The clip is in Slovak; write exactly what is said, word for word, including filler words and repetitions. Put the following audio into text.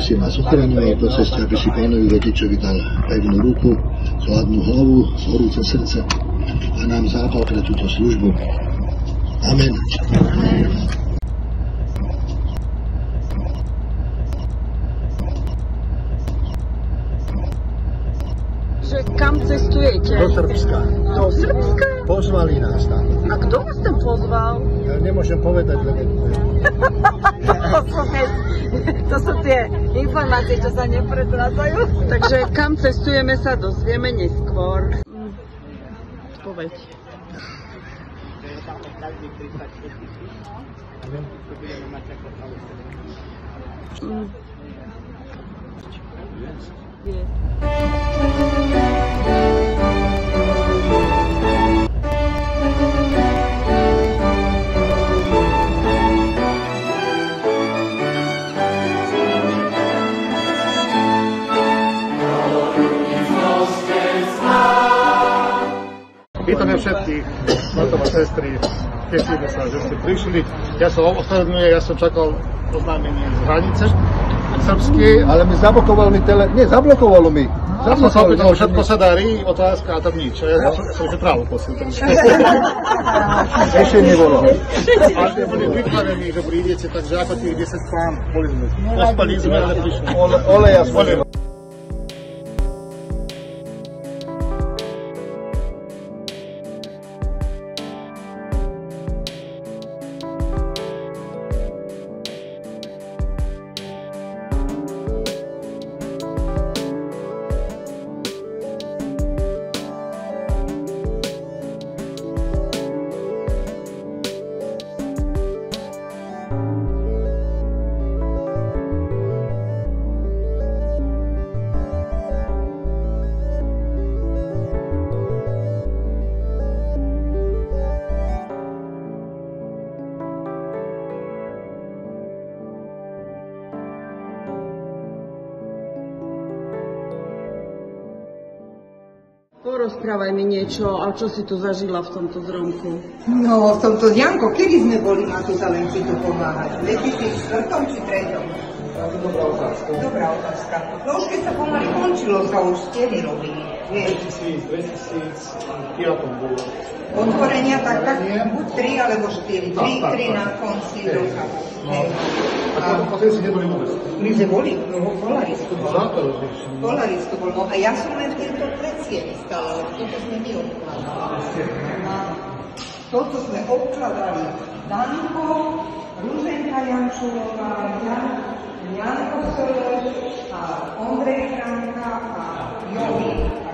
si nás ochraňuje po ceste, aby si Pánovi Vodičovi dal pevnú ruku, chladnú hlavu, horúce srdce a nám zápal pre túto službu. Amen. Amen. Že kam cestujete? Do Srbska. Do Srbska? Pozvali nás tam. A kto vás tam pozval? Ja nemôžem povedať, lebo... to, sú tie, to sú tie informácie, čo sa nepredrácajú. Takže kam cestujeme sa dozvieme neskôr. Hm. Povedz. Hm. Je. Vítame všetkých, bratov a sestry, tešíme sa, že ste prišli. Ja som ospravedlňujem, ja som čakal oznámenie z hranice srbskej. Ale mi zablokovalo mi tele... Nie, zablokovalo mi. Ja som sa opýtal, všetko sa darí, otázka a tam nič. Ja som si právo posil. Ešte nebolo. Ale ste boli prikladení, že prídete, takže ako tých desať pán, boli sme. Ospali sme, ale prišli. Ole, ole ja som. Porozprávaj mi niečo, a čo si tu zažila v tomto zromku? No, v tomto Janko, kedy sme boli na tú Zalenci tu pomáhať? V dvetisícštyri či treťom? Dobrá otázka. Dobrá otázka. No už keď sa pomaly končilo, sa už steny robili. dvetisícpäť bolo. Otvorenia tak, tak buď tri alebo štyri. Tri, tri na konci roka. A potom si neboli vôbec? My sme boli, no Polaris tu bol. Základ, Polaris tu bol, no a ja som len tento predsiedy stala, toto sme my obkladali. Toto sme obkladali Danko, Ruženka Jančulová, Jan, Janko Soleš a Ondrej Franka a Jovi.